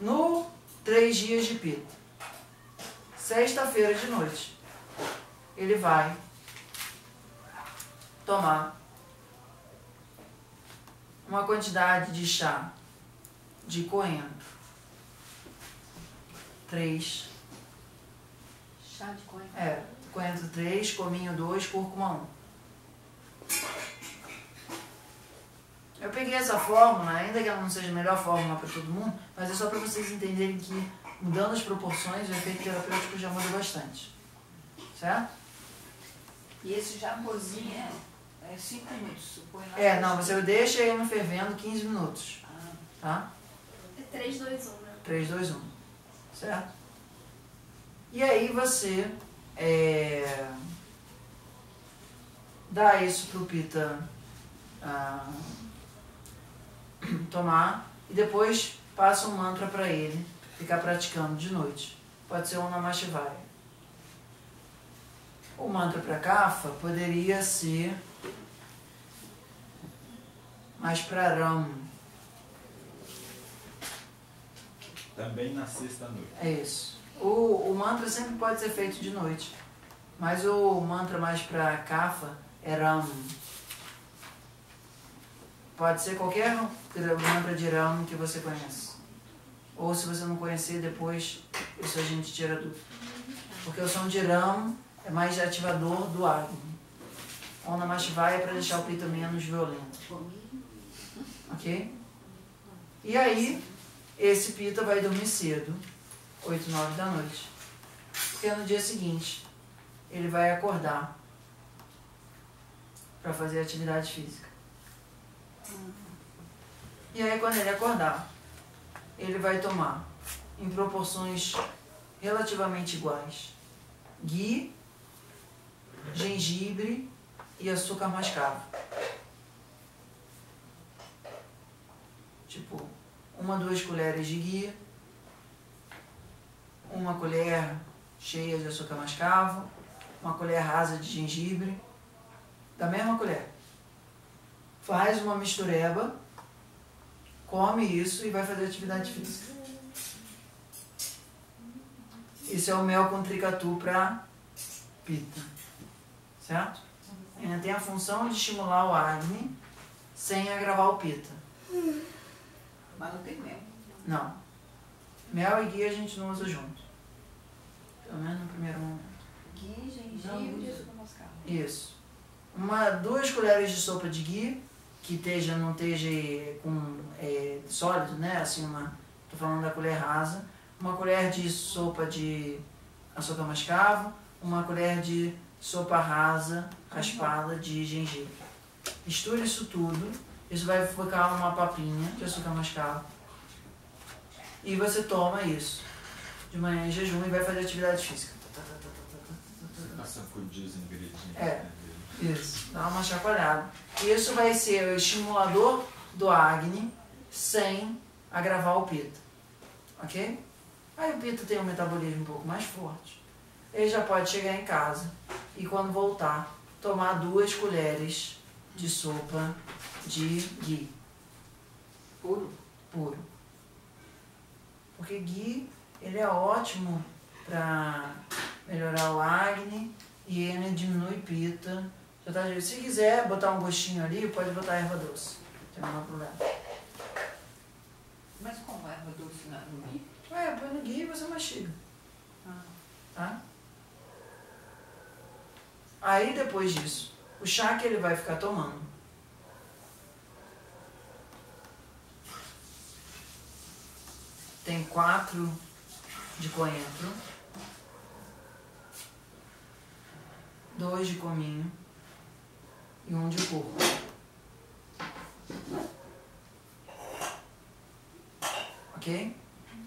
No 3 dias de pita, sexta-feira de noite, ele vai tomar uma quantidade de chá de coentro, 3. Chá de coentro? Coentro 3, cominho 2, cúrcuma 1. Eu peguei essa fórmula, ainda que ela não seja a melhor fórmula para todo mundo, mas é só para vocês entenderem que, mudando as proporções, o efeito terapêutico já muda bastante. Certo? E esse já cozinha 5 minutos, supõe lá. Não, você deixa ele fervendo 15 minutos. Tá? É 3, 2, 1, né? 3, 2, 1. Certo? E aí você dá isso pro Pita tomar e depois passa um mantra para ele ficar praticando de noite. Pode ser um Namah Shivaya. O mantra para Kapha poderia ser mais para Ram. Também na sexta-noite. É isso. O mantra sempre pode ser feito de noite, mas o mantra mais para Kapha é Ram. Pode ser qualquer mantra de Ram que você conhece. Ou se você não conhecer, depois isso a gente tira dúvida. Porque o som de Ram é mais ativador do Agni. Om Namah Shivaya é para deixar o Pita menos violento. Ok? E aí, esse Pita vai dormir cedo, 8, 9 da noite. Porque no dia seguinte, ele vai acordar para fazer atividade física. E aí, quando ele acordar, ele vai tomar, em proporções relativamente iguais, ghee, gengibre e açúcar mascavo. Tipo, 1, 2 colheres de ghee, 1 colher cheia de açúcar mascavo, 1 colher rasa de gengibre, da mesma colher. Faz uma mistureba, come isso e vai fazer atividade física. Isso é o mel com tricatu para Pita. Certo? Ainda tem a função de estimular o Agni sem agravar o Pita. Mas não tem mel. Não. Mel e ghee a gente não usa junto. Pelo menos no primeiro momento. Ghee, gengibre e açúcar mascavo. Isso. 2 colheres de sopa de ghee, que não esteja com sólido, né? Assim, tô falando da colher rasa. 1 colher de sopa de açúcar mascavo, 1 colher de sopa rasa, raspada de gengibre. Misture isso tudo. Isso vai ficar uma papinha de açúcar mascavo. E você toma isso de manhã em jejum e vai fazer atividade física. Você vai sacudir os ingredientes. Isso, dá uma chacoalhada. Isso vai ser o estimulador do Agni sem agravar o Pita. Ok? Aí o Pita tem um metabolismo um pouco mais forte. Ele já pode chegar em casa e quando voltar, tomar 2 colheres de sopa de ghee. Puro? Puro. Porque ghee, ele é ótimo para melhorar o Agni e ele diminui Pita. Se quiser botar um gostinho ali, pode botar erva doce. Não tem nenhum problema. Mas como erva doce no ghee? Põe no ghee e você mastiga. Tá? Aí depois disso, o chá que ele vai ficar tomando tem 4 de coentro, 2 de cominho e 1 de cúrcuma. Ok?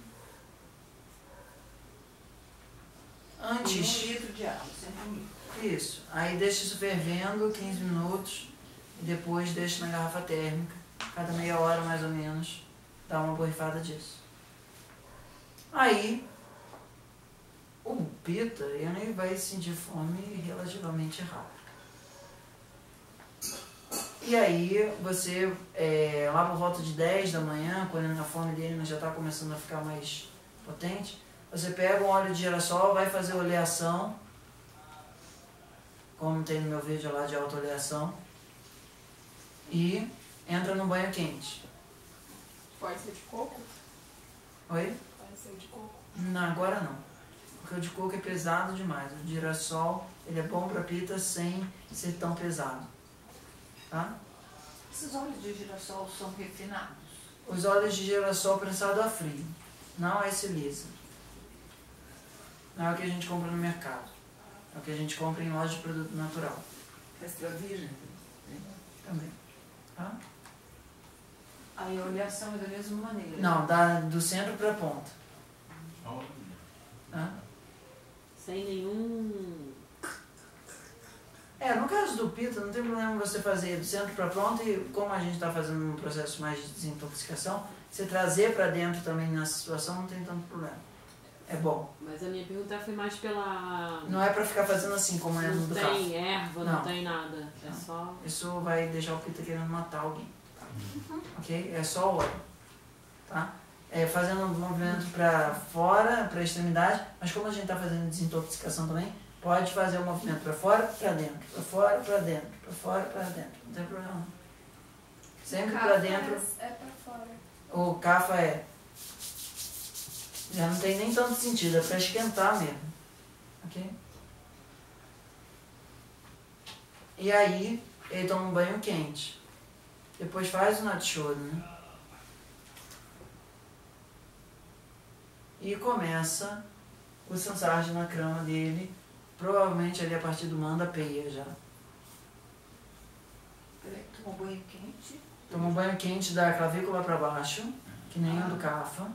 Antes... 1 litro de água, sempre 1 litro. Isso. Aí deixa isso fervendo 15 minutos e depois deixa na garrafa térmica. Cada meia hora mais ou menos dá uma borrifada disso. Aí o Pita ele vai sentir fome relativamente rápido. E aí você, lá por volta de 10 da manhã, quando a fome dele já está começando a ficar mais potente, você pega um óleo de girassol, vai fazer oleação, como tem no meu vídeo lá de autooleação, e entra no banho quente. Pode ser de coco? Oi? Pode ser de coco. Não, agora não. Porque o de coco é pesado demais. O de girassol, ele é bom para pita sem ser tão pesado. Tá? Esses óleos de girassol são refinados? Os óleos de girassol prensado a frio. Não é siliza. Não é o que a gente compra no mercado. É o que a gente compra em loja de produto natural. Extra virgem? Também. Tá? Aí a oleação é da mesma maneira? Não, do centro para a ponta. Tá? Sem nenhum... No caso do pita, não tem problema você fazer do centro para ponta e como a gente está fazendo um processo mais de desintoxicação, você trazer para dentro também nessa situação não tem tanto problema. É bom. Mas a minha pergunta foi mais pela... Não é para ficar fazendo assim como é no Não do tem carro. erva, não tem nada. É Não. só... Isso vai deixar o pita querendo matar alguém. Ok? É só óleo. Tá? Fazendo um movimento para fora, para a extremidade, mas como a gente está fazendo desintoxicação também, pode fazer o movimento para fora, para dentro, para fora, para dentro, para fora, para dentro. Não tem problema não. Sempre para dentro. É pra fora. O cafa já não tem nem tanto sentido, é para esquentar mesmo. Ok? E aí, ele toma um banho quente. Depois faz o Natshodana. E começa o Sansarja na crama dele, provavelmente ali a partir do Manda Peia já. Peraí, toma um banho quente? Toma um banho quente da clavícula para baixo, que nem o do Kapha.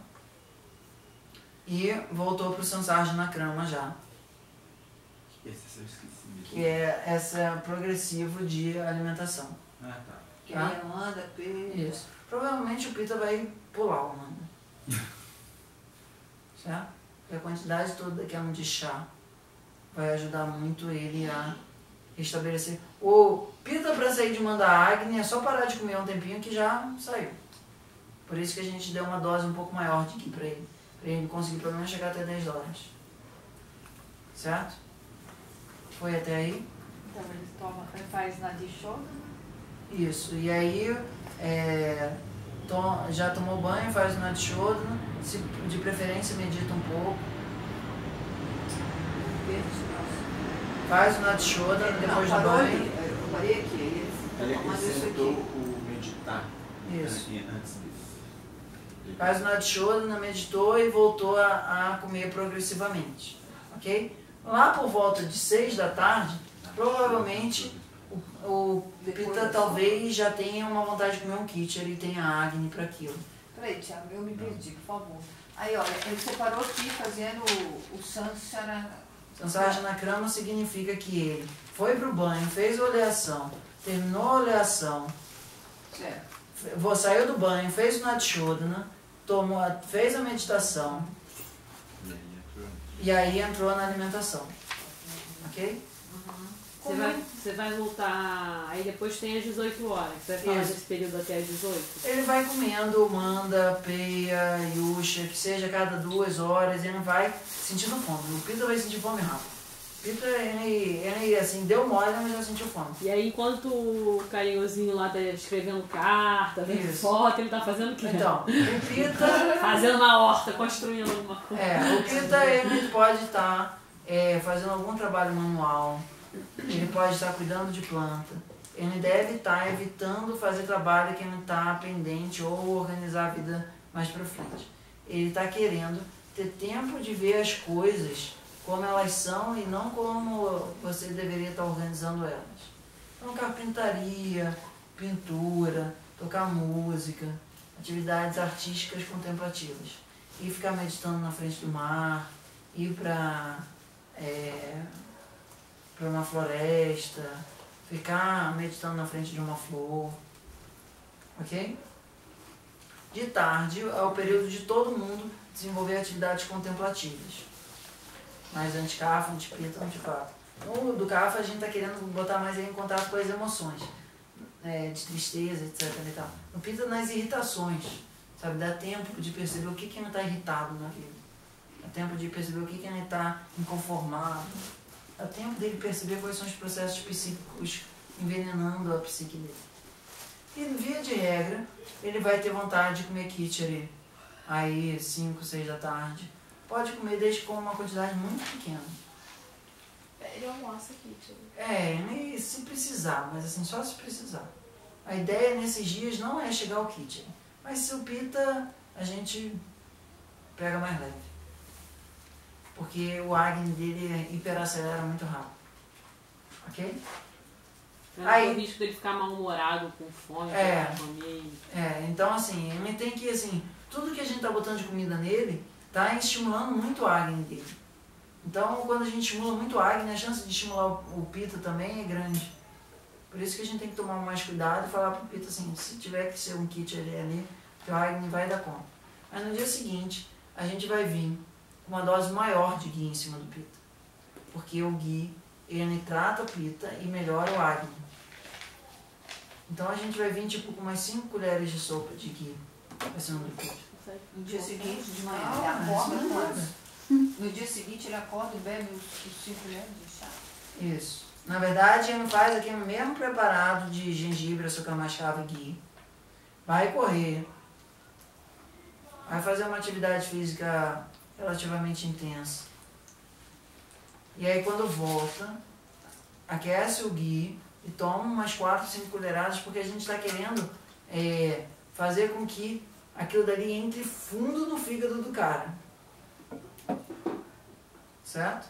E voltou pro Sansarja na crama já. Esse eu esqueci mesmo. Que é essa progressivo de alimentação. Ah, tá. Que Tá? aí é Manda, P. Isso. Provavelmente o Pita vai pular o Manda. Certo? Porque a quantidade toda que é um de chá vai ajudar muito ele a restabelecer. O Pita para sair de Manda Agni é só parar de comer um tempinho que já saiu. Por isso que a gente deu uma dose um pouco maior de Ghee para ele conseguir pelo menos chegar até 10 dólares. Certo? Foi até aí? Então ele faz Nadishoda. Isso. E aí já tomou banho, faz o Natshodana, de preferência medita um pouco. Faz o Natshodana depois do banho. Eu parei aqui. Ele Mas isso acrescentou aqui. o meditar Isso. antes disso. Faz o Natshodana, meditou e voltou a comer progressivamente. Ok? Lá por volta de 6 da tarde, provavelmente o Pita talvez já tenha uma vontade de comer um kit, ele tenha Agni para aquilo. Peraí, Thiago, eu me perdi, por favor. Aí, olha, ele separou aqui fazendo o Sansara. Sansarja na crama significa que ele foi pro banho, fez a oleação, terminou a oleação, Certo. saiu do banho, fez o Natshodana, fez a meditação E aí entrou. e aí entrou na alimentação. Ok? Você vai voltar, aí depois tem as 18 horas. Você vai falar Isso. desse período até as 18? Ele vai comendo Manda, Peia, Yusha, que seja a cada 2 horas, ele vai sentindo fome. O Pita vai sentir fome rápido. O Pita, ele assim, deu mole, mas já sentiu fome. E aí enquanto o carinhozinho lá tá escrevendo carta, vendo Isso. foto, ele tá fazendo o quê? Então, o Pita... Fazendo uma horta, construindo alguma coisa. o Pita, ele pode estar fazendo algum trabalho manual, ele pode estar cuidando de planta, ele deve estar evitando fazer trabalho que não está pendente ou organizar a vida mais para frente. Ele está querendo ter tempo de ver as coisas como elas são e não como você deveria estar organizando elas. Então, carpintaria, pintura, tocar música, atividades artísticas contemplativas. E ficar meditando na frente do mar, ir para uma floresta, ficar meditando na frente de uma flor, ok? De tarde é o período de todo mundo desenvolver atividades contemplativas. Mas anti-Kapha, anti-Pita, anti-Vata. No do Kapha a gente está querendo botar mais ele em contato com as emoções. de tristeza, etc. E tal. No Pitta, nas irritações, sabe? Dá tempo de perceber o que ainda está irritado na vida. Dá tempo de perceber o que ainda está inconformado. Dá tempo dele perceber quais são os processos psíquicos envenenando a psique dele. E, via de regra, ele vai ter vontade de comer kitchery aí 5, 6 da tarde. Pode comer desde que coma uma quantidade muito pequena. Ele almoça kitchery. E se precisar, mas assim, só se precisar. A ideia nesses dias não é chegar ao kitchery. Mas se o Pitta, a gente pega mais leve. Porque o Agni dele hiperacelera muito rápido. Ok? Aí o risco dele ficar mal-humorado, com fome, comer. Então assim, ele tem que, assim, tudo que a gente tá botando de comida nele, tá estimulando muito o Agni dele. Então, quando a gente estimula muito o Agni, a chance de estimular o Pitta também é grande. Por isso que a gente tem que tomar mais cuidado e falar pro Pitta assim, se tiver que ser um kit ali, o Agni vai dar conta. Mas no dia seguinte, a gente vai vir com uma dose maior de ghee em cima do Pitta. Porque o ghee, ele trata o Pitta e melhora o Agni. Então a gente vai vir tipo com umas 5 colheres de sopa de ghee em cima do Pitta. No dia seguinte, de manhã, ele acorda quando? No dia seguinte ele acorda e bebe os 5 colheres de chá? Isso. Na verdade, ele faz aqui o mesmo preparado de gengibre, açúcar mascavo e ghee. Vai correr. Vai fazer uma atividade física relativamente intensa. E aí quando volta, aquece o ghee e toma umas 4, 5 colheradas, porque a gente está querendo fazer com que aquilo dali entre fundo no fígado do cara. Certo?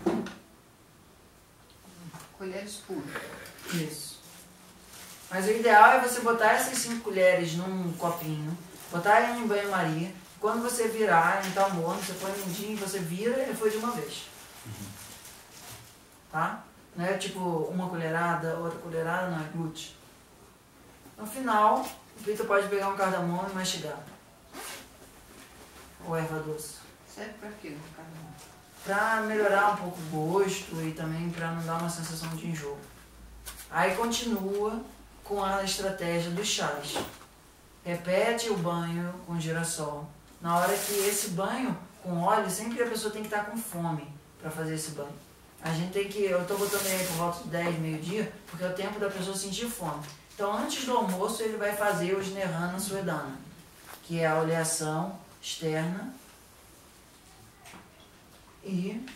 Colheres puras. Isso. Mas o ideal é você botar essas 5 colheres num copinho, botar ele em banho-maria. Quando você virar, ele tá morno, você põe um mindinho, você vira e ele foi de uma vez. Tá? Não é tipo uma colherada, outra colherada, não é glúten. No final, o Pitta pode pegar um cardamomo e mastigar. Ou erva doce. Serve pra quê, no cardamomo? Pra melhorar um pouco o gosto e também pra não dar uma sensação de enjoo. Aí continua com a estratégia dos chás. Repete o banho com girassol. Na hora que esse banho com óleo, sempre a pessoa tem que estar com fome para fazer esse banho. A gente tem que, eu estou botando aí por volta de 10, meio-dia, porque é o tempo da pessoa sentir fome. Então antes do almoço ele vai fazer o Jnehana Suedana, que é a oleação externa e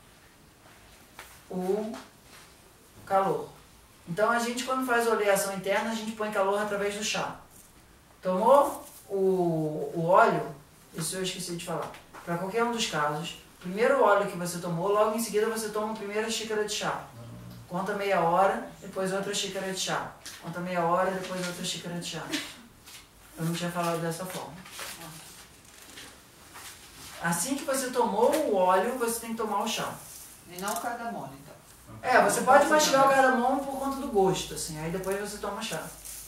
o calor. Então a gente, quando faz a oleação interna, a gente põe calor através do chá. Tomou o óleo, isso eu esqueci de falar, para qualquer um dos casos, primeiro o óleo que você tomou, logo em seguida você toma a primeira xícara de chá. Conta meia hora, depois outra xícara de chá. Conta meia hora, depois outra xícara de chá. Eu não tinha falado dessa forma. Assim que você tomou o óleo, você tem que tomar o chá. E não o cardamomo, então. Você pode mastigar o cardamomo por conta do gosto, assim, aí depois você toma chá.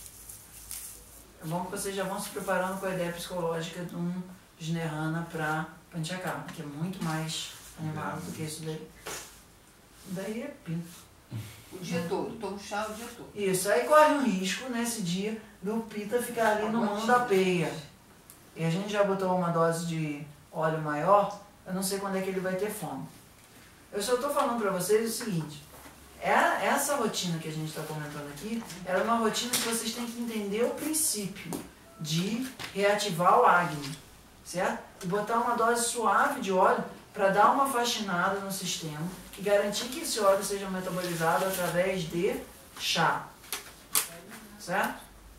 É bom que vocês já vão se preparando com a ideia psicológica de um Jnehana para Panchakarma, que é muito mais animado do que isso daí. Daí é pinto. O dia todo, toma chá o dia todo. Isso, aí corre um risco nesse dia do Pitta ficar ali no mão da peia. E a gente já botou uma dose de óleo maior, eu não sei quando é que ele vai ter fome. Eu só estou falando para vocês o seguinte, essa rotina que a gente está comentando aqui, ela é uma rotina que vocês têm que entender o princípio de reativar o Agni, certo? E botar uma dose suave de óleo para dar uma faxinada no sistema e garantir que esse óleo seja metabolizado através de chá, certo?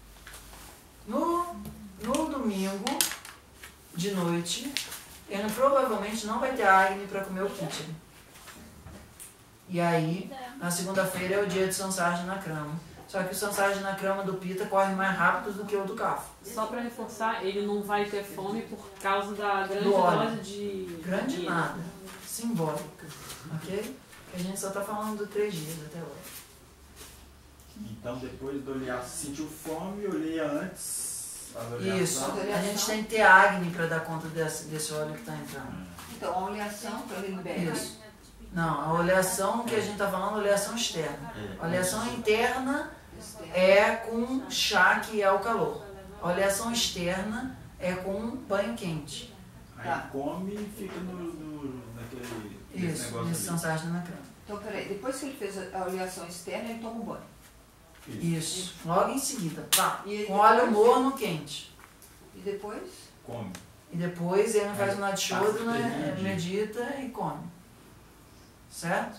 No domingo de noite, ele provavelmente não vai ter Agni para comer o kitchen. E aí, na segunda-feira é o dia de Sansarjana Krama. Só que o Sansarjana Krama do Pitta corre mais rápido do que o do Kapha. Só para reforçar, ele não vai ter fome por causa da grande Do óleo. dose de... Grande nada. Simbólica. Ok? Que a gente só está falando de 3 dias até hoje. Então depois do olear, sentiu fome, olheia antes. Isso. A gente tem que ter Agni para dar conta desse óleo que está entrando. Então, a oleação para ele liberar. Isso. Não, a oleação que a gente está falando é oleação externa. A oleação interna, é com chá, que é o calor. A oleação externa é com banho quente. Aí Tá. come e fica naquele Isso, negócio nesse ali. Sansargina na crema. Então, peraí, depois que ele fez a oleação externa, ele toma um banho. Isso, logo em seguida, pá, E com óleo morno quente. E depois? Come. E depois ele faz um nadichodo, Passa né, três medita e come. Certo?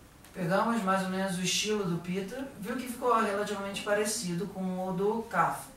Pegamos mais ou menos o estilo do Pita, viu que ficou relativamente parecido com o do Kapha.